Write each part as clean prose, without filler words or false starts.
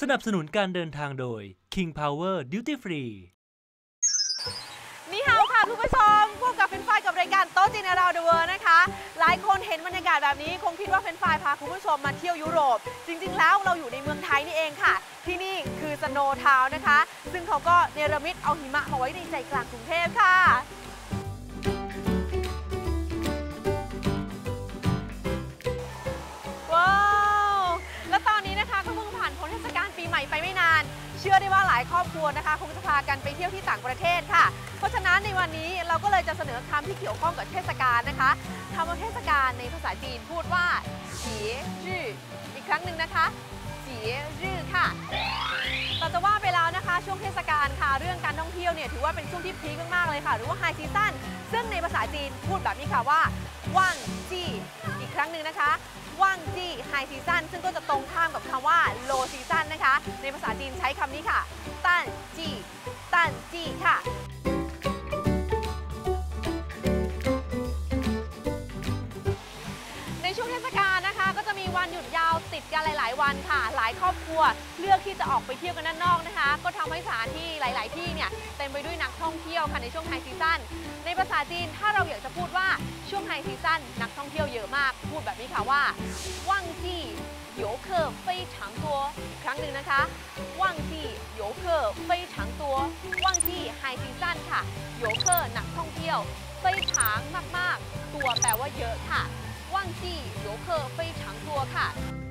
สนับสนุนการเดินทางโดย King Power Duty Free นี่ฮาวค่ะคุณผู้ชมพบกับเฟรนช์ฟรายกับรายการโต๊ะจีนอาราเดอะเวิลด์นะคะหลายคนเห็นบรรยากาศแบบนี้คงคิดว่าเฟรนช์ฟรายพาคุณผู้ชมมาเที่ยวยุโรปจริงๆแล้วเราอยู่ในเมืองไทยนี่เองค่ะที่นี่คือสโนว์ทาวน์นะคะซึ่งเขาก็เนรมิตเอาหิมะมาไว้ในใจกลางกรุงเทพค่ะว้าวและตอนนี้นะคะก็เพิ่งผ่านพ้นเทศกาลปีใหม่ไปไม่นานเชื่อได้ว่าหลายครอบครัวนะคะคงจะพากันไปเที่ยวที่ต่างประเทศค่ะเพราะฉะนั้นในวันนี้เราก็เลยจะเสนอคำที่เกี่ยวข้องกับเทศกาลนะคะคำว่าเทศกาลในภาษาจีนพูดว่าเจี๋ยจื่ออีกครั้งหนึ่งนะคะเจี๋ยจื่อค่ะแต่จะว่าไปแล้วนะคะช่วงเทศกาลค่ะเรื่องการท่องเที่ยวเนี่ยถือว่าเป็นช่วงที่พีคมากๆเลยค่ะหรือว่าไฮซีซั่นซึ่งในภาษาจีนพูดแบบนี้ค่ะว่าว่างจี้อีกครั้งหนึ่งนะคะว่างจี้ไฮซีซั่นซึ่งก็จะตรงข้ามกับคำว่าโลซีซั่นนะคะในภาษาจีนใช้คำนี้ค่ะตั้นจี้ตั้นจี้ค่ะในช่วงเทศกาลนะคะก็จะมีวันหยุดยาวติดกันหลายๆวันค่ะหลายครอบครัวเลือกที่จะออกไปเที่ยวกันด้านนอกนะคะก็ทำให้สถานที่หลายๆที่เนี่ยเต็มไปด้วยนักท่องเที่ยวค่ะในช่วงไฮซีซั่นในภาษาจีนถ้าเราอยากจะพูดว่าช่วงไฮซีซั่นนักท่องเที่ยวเยอะมากพูดแบบนี้ค่ะว่าว่างจี้游客非常多อีกครั้งหนึ่งนะคะว่างจี้游客非常多ว่างจี้ไฮซีซั่นค่ะ游客นักท่องเที่ยว非常มากๆตัวแปลว่าเยอะค่ะว่างจี้游客非常多ค่ะ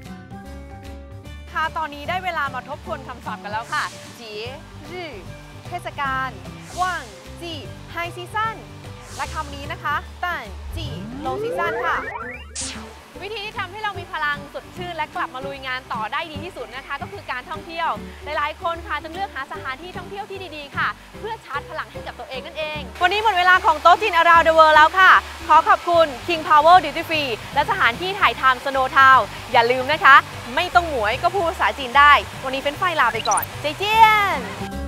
ตอนนี้ได้เวลามาทบทวนคำศัพท์กันแล้วค่ะเจี๋ยจื่อเทศกาลว่างจี้ไฮซีซั่นและคำนี้นะคะตั้นจี้โลซีซั่นค่ะวิธีที่ทำให้เรามีพลังสดชื่นและกลับมาลุยงานต่อได้ดีที่สุดนะคะก็คือการท่องเที่ยวหลายๆคนค่ะจึงเลือกหาสถานที่ท่องเที่ยวที่ดีๆค่ะเพื่อชาร์จพลังให้กับตัวเองนั่นเองวันนี้หมดเวลาของโต๊ะจีน Around the World แล้วค่ะขอขอบคุณ King Power Duty Free และสถานที่ถ่ายทำ Snow Town อย่าลืมนะคะไม่ต้องหมวยก็พูดภาษาจีนได้วันนี้เฟรนช์ฟรายลาไปก่อนเจเจี้ยน